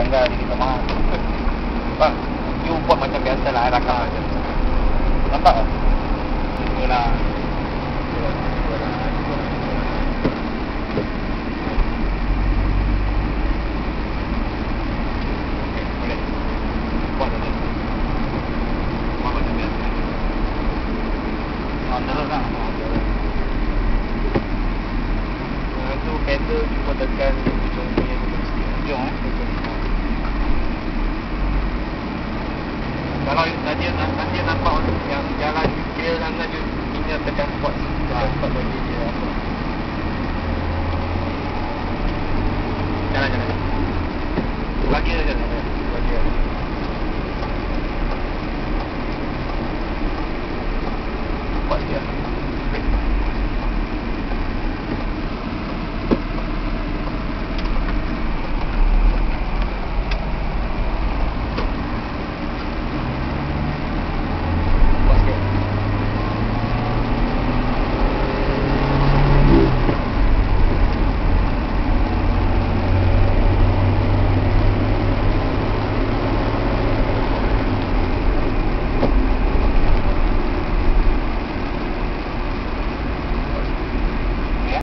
langgar dia kata mahal. Bang, you buat macam biasa lah, rakam macam tu. Nampak tak? Itulah. Boleh. Buat macam tu. Buat macam biasa. Terus lah. Itu pedal cuba tekan ujung punya ujung Kalau nanti nampak yang jalan clear sangat, you tinggal tekan spot bagi dia apa. Jalan. Bagi saja.